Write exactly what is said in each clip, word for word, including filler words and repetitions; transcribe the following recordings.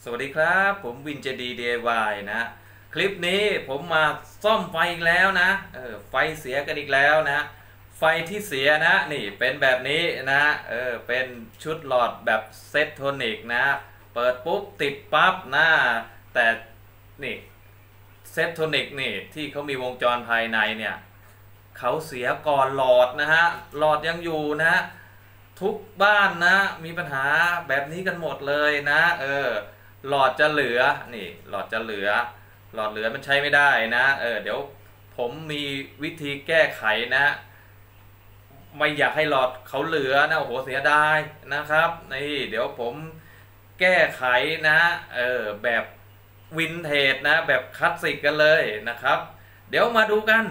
สวัสดีครับผมวินเจดี ดี ไอ วาย นะคลิปนี้ผมมาซ่อมไฟอีกแล้วนะเออไฟเสียกันอีกแล้วนะไฟที่เสียนะนี่เป็นแบบนี้นะเออเป็นชุดหลอดแบบเซตโทนิกนะเปิดปุ๊บติดปั๊บนะแต่นี่เซตโทนิกนี่ที่เขามีวงจรภายในเนี่ยเขาเสียก่อนหลอดนะฮะหลอดยังอยู่นะทุกบ้านนะมีปัญหาแบบนี้กันหมดเลยนะเออหลอดจะเหลือนี่หลอดจะเหลือหลอดเหลือมันใช้ไม่ได้นะเออเดี๋ยวผมมีวิธีแก้ไขนะไม่อยากให้หลอดเขาเหลือนะโอ้โหเสียดายนะครับนี่เดี๋ยวผมแก้ไขนะเออแบบวินเทจนะแบบคลาสสิกกันเลยนะครับเดี๋ยวมาดูกัน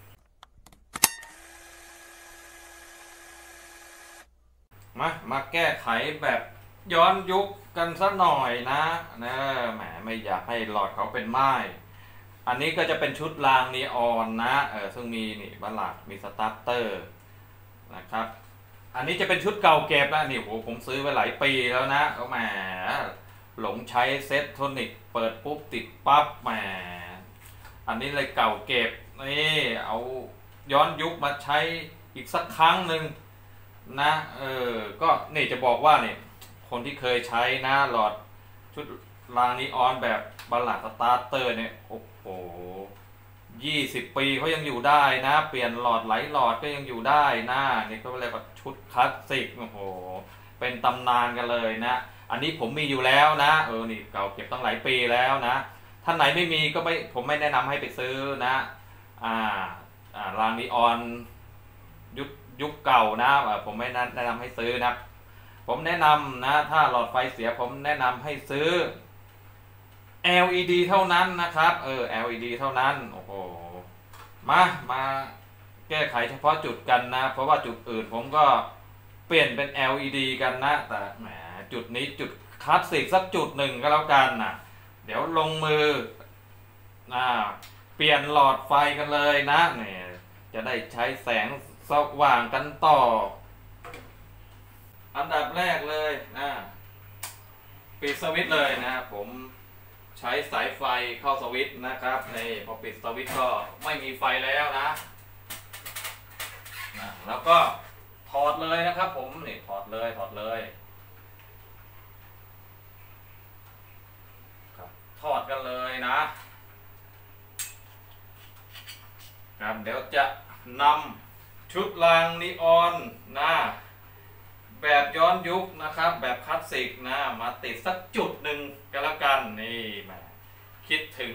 มามาแก้ไขแบบย้อนยุคกันสักหน่อยนะนะแหมไม่อยากให้หลอดเขาเป็นไม้อันนี้ก็จะเป็นชุดรางนีออนนะเออซึ่งมีนี่บัลลักมีสตาร์เตอร์นะครับอันนี้จะเป็นชุดเก่าเก็บแล้วนี่โหผมซื้อไว้หลายปีแล้วนะเอาแหมหลงใช้เซตโทนิกเปิดปุ๊บติดปั๊บแหมอันนี้เลยเก่าเก็บนี่เอาย้อนยุคมาใช้อีกสักครั้งหนึ่งนะเออก็นี่จะบอกว่าเนี่ยคนที่เคยใช้นะหลอดชุดรางนีออนแบบบัลลักสตาร์เตอร์เนี่ยโอ้โหยี่สิบปีเขายังอยู่ได้นะเปลี่ยนหลอดไหลหลอดก็ยังอยู่ได้นะนี่ก็เรียกว่าชุดคลาสสิกโอ้โหเป็นตำนานกันเลยนะอันนี้ผมมีอยู่แล้วนะเออนี่เก่าเก็บตั้งหลายปีแล้วนะท่านไหนไม่มีก็ไม่ผมไม่แนะนำให้ไปซื้อนะอ่าอ่ารางนีออนยุคยุคเก่านะผมไม่แนะนำให้ซื้อนะผมแนะนำนะถ้าหลอดไฟเสียผมแนะนำให้ซื้อ แอล อี ดี เท่านั้นนะครับเออ แอล อี ดี เท่านั้นโอ้โหมามาแก้ไขเฉพาะจุดกันนะเพราะว่าจุดอื่นผมก็เปลี่ยนเป็น แอล อี ดี กันนะแต่แหมจุดนี้จุดคลาสสิกสักจุดหนึ่งก็แล้วกันนะเดี๋ยวลงมือนะเปลี่ยนหลอดไฟกันเลยนะเนี่ยจะได้ใช้แสงสว่างกันต่ออันดับแรกเลยนะปิดสวิตช์เลยนะผมใช้สายไฟเข้าสวิตช์นะครับนี่พอปิดสวิตช์ก็ไม่มีไฟแล้วนะนะแล้วก็ถอดเลยนะครับผมนี่ถอดเลยถอดเลยครับถอดกันเลยนะครับเดี๋ยวจะนำชุดรางนีออนนะแบบย้อนยุคนะครับแบบคลาสสิกนะมาติดสักจุดหนึ่งก็แล้วกันนี่มาคิดถึง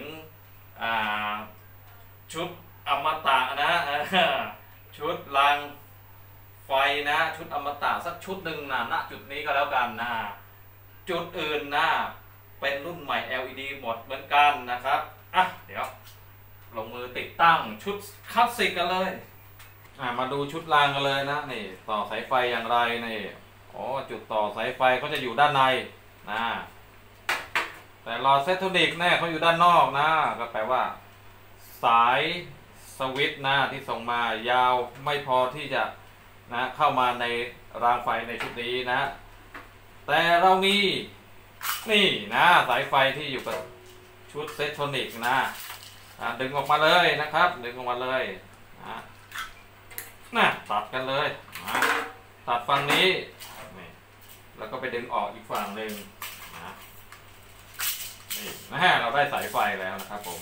ชุดอมตะนะชุดรางไฟนะชุดอมตะสักชุดหนึ่งนะณจุดนี้ก็แล้วกันนะจุดอื่นนะเป็นรุ่นใหม่ แอล อี ดี หมดเหมือนกันนะครับอ่ะเดี๋ยวลงมือติดตั้งชุดคลาสสิกกันเลยมาดูชุดรางกันเลยนะนี่ต่อสายไฟอย่างไรนี่โอ้จุดต่อสายไฟก็จะอยู่ด้านในนะแต่หลอดเซตโทนิกแน่เขาอยู่ด้านนอกนะก็แปลว่าสายสวิตช์นะที่ส่งมายาวไม่พอที่จะนะเข้ามาในรางไฟในชุดนี้นะแต่เรามีนี่นะสายไฟที่อยู่กับชุดเซตโทนิกนะดึงออกมาเลยนะครับดึงออกมาเลยนะนะตัดกันเลยนะตัดฝั่งนี้นี่แล้วก็ไปดึงออกอีกฝั่งหนึ่งนะนี่นะเราได้สายไฟแล้วนะครับผม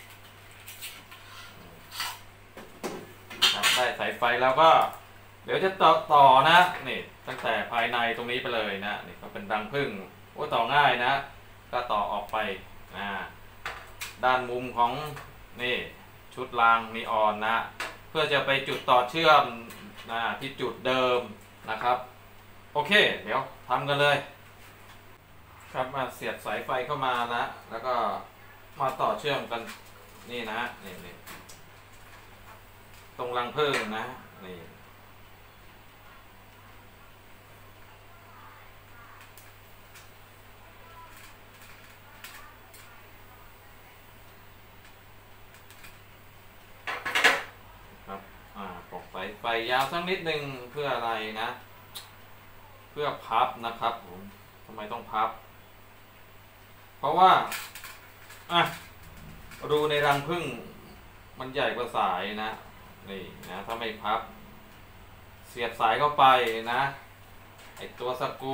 ได้สายไฟแล้วก็เดี๋ยวจะต่อต่อนะนี่ตั้งแต่ภายในตรงนี้ไปเลยนะนี่ก็เป็นรังผึ้งโอ้ต่อง่ายนะก็ต่อออกไปนะด้านมุมของนี่ชุดรางนีออนนะเพื่อจะไปจุดต่อเชื่อมนะที่จุดเดิมนะครับโอเคเดี๋ยวทำกันเลยครับมาเสียบสายไฟเข้ามานะแล้วก็มาต่อเชื่อมกันนี่นะนี่นี่ตรงรังผึ้งนะนี่ไฟยาวสักนิดหนึ่งเพื่ออะไรนะเพื่อพับนะครับผมทำไมต้องพับเพราะว่าอ่ะรูในรังผึ้งมันใหญ่กว่าสายนะนี่นะถ้าไม่พับเสียบสายเข้าไปนะไอตัวสกรู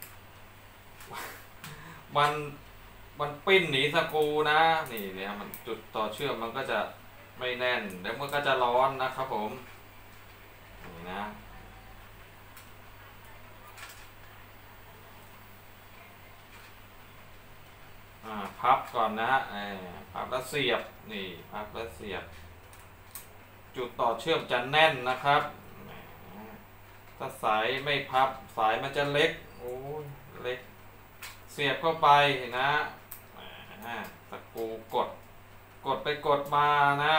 มันมันปิ้นหนีสกรูนะนี่เนี่ยมันจุดต่อเชื่อมมันก็จะไม่แน่นแล้วมันก็จะร้อนนะครับผมนี่นะพับก่อนนะพับแล้วเสียบนี่พับแล้วเสียบจุดต่อเชื่อมจะแน่นนะครับถ้าสายไม่พับสายมันจะเล็กโอ้ยเล็กเสียบเข้าไปนะตะกูกดกดไปกดมานะ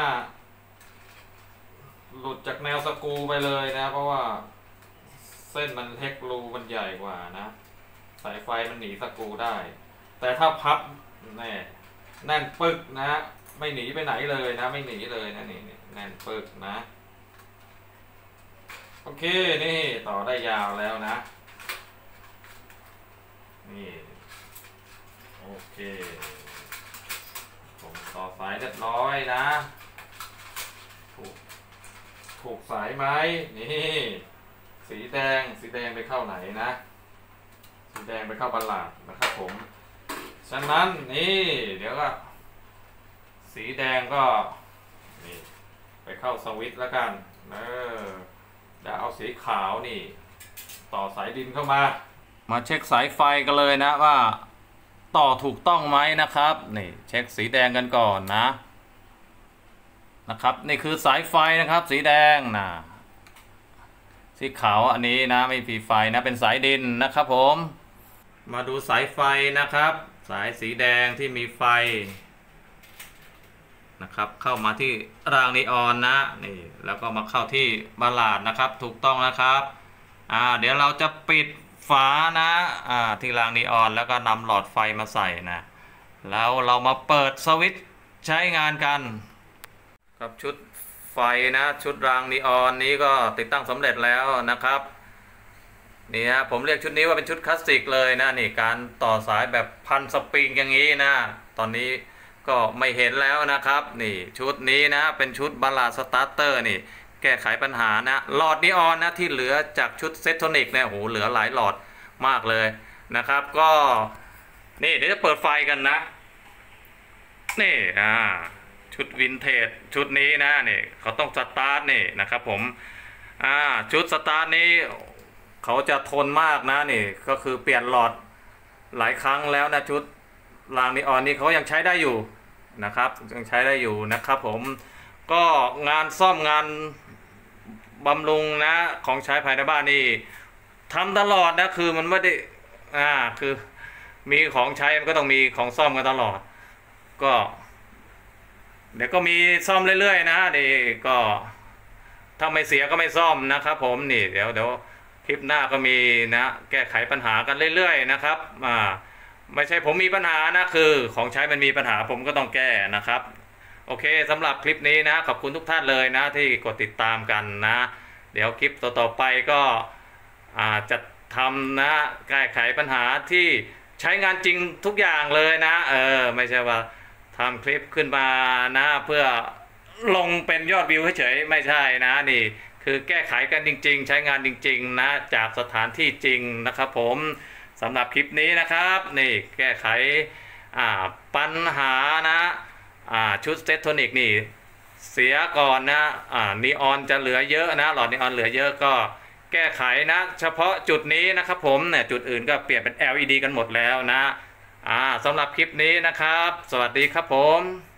หลุดจากแนวสกรูไปเลยนะเพราะว่าเส้นมันเล็กรูมันใหญ่กว่านะสายไฟมันหนีสกรูได้แต่ถ้าพับแน่แน่นปึกนะไม่หนีไปไหนเลยนะไม่หนีเลยนะนี่แน่นปึกนะโอเคนี่ต่อได้ยาวแล้วนะนี่โอเคผมต่อสายเรียบร้อยนะถูกถูกสายไหมนี่สีแดงสีแดงไปเข้าไหนนะสีแดงไปเข้าบัลลาดนะครับผมฉะนั้นนี่เดี๋ยวก็สีแดงก็นี่ไปเข้าสวิตช์แล้วกันเออแล้วเอาสีขาวนี่ต่อสายดินเข้ามามาเช็คสายไฟกันเลยนะว่าต่อถูกต้องไหมนะครับนี่เช็คสีแดงกันก่อนนะนะครับนี่คือสายไฟนะครับสีแดงนะสีขาวอันนี้นะไม่มีไฟนะเป็นสายดินนะครับผมมาดูสายไฟนะครับสายสีแดงที่มีไฟนะครับเข้ามาที่รางนีออนนะนี่แล้วก็มาเข้าที่บัลลาดนะครับถูกต้องนะครับอ่าเดี๋ยวเราจะปิดฝานะอ่าที่รางนีออนแล้วก็นำหลอดไฟมาใส่นะแล้วเรามาเปิดสวิตช์ใช้งานกันครับชุดไฟนะชุดรางนีออนนี้ก็ติดตั้งสำเร็จแล้วนะครับนี่ฮะผมเรียกชุดนี้ว่าเป็นชุดคลาสสิกเลยนะนี่การต่อสายแบบพันสปริงอย่างนี้นะตอนนี้ก็ไม่เห็นแล้วนะครับนี่ชุดนี้นะเป็นชุดบัลลาดสตาร์เตอร์นี่แก้ไขปัญหานะหลอดนีออนนะที่เหลือจากชุดเซตโทนิกเนี่ยโหเหลือหลายหลอดมากเลยนะครับก็นี่เดี๋ยวจะเปิดไฟกันนะนี่อ่าชุดวินเทจชุดนี้นะนี่เขาต้องสตาร์ทนี่นะครับผมอ่าชุดสตาร์ทนี้เขาจะทนมากนะนี่ก็คือเปลี่ยนหลอดหลายครั้งแล้วนะชุดรางนีออนนี้เขายังใช้ได้อยู่นะครับยังใช้ได้อยู่นะครับผมก็งานซ่อมงานบำรุงนะของใช้ภายในบ้านนี่ทำตลอดนะคือมันไม่ได้อ่าคือมีของใช้มันก็ต้องมีของซ่อมกันตลอดก็เดี๋ยวก็มีซ่อมเรื่อยๆนะนี่ก็ถ้าไม่เสียก็ไม่ซ่อมนะครับผมนี่เดี๋ยวเดี๋ยวคลิปหน้าก็มีนะแก้ไขปัญหากันเรื่อยๆนะครับอ่าไม่ใช่ผมมีปัญหานะคือของใช้มันมีปัญหาผมก็ต้องแก้นะครับโอเคสำหรับคลิปนี้นะขอบคุณทุกท่านเลยนะที่กดติดตามกันนะเดี๋ยวคลิปต่อๆไปก็อ่าจะทำนะแก้ไขปัญหาที่ใช้งานจริงทุกอย่างเลยนะเออไม่ใช่ว่าทำคลิปขึ้นมานะเพื่อลงเป็นยอดวิวเฉยๆไม่ใช่นะนี่คือแก้ไขกันจริงๆใช้งานจริงๆนะจากสถานที่จริงนะครับผมสำหรับคลิปนี้นะครับนี่แก้ไขปัญหานะชุดเซตโทนิกนี่เสียก่อนนะนีออนจะเหลือเยอะนะหลอดนีออนเหลือเยอะก็แก้ไขนะเฉพาะจุดนี้นะครับผมเนี่ยจุดอื่นก็เปลี่ยนเป็น แอล อี ดี กันหมดแล้วนะสำหรับคลิปนี้นะครับสวัสดีครับผม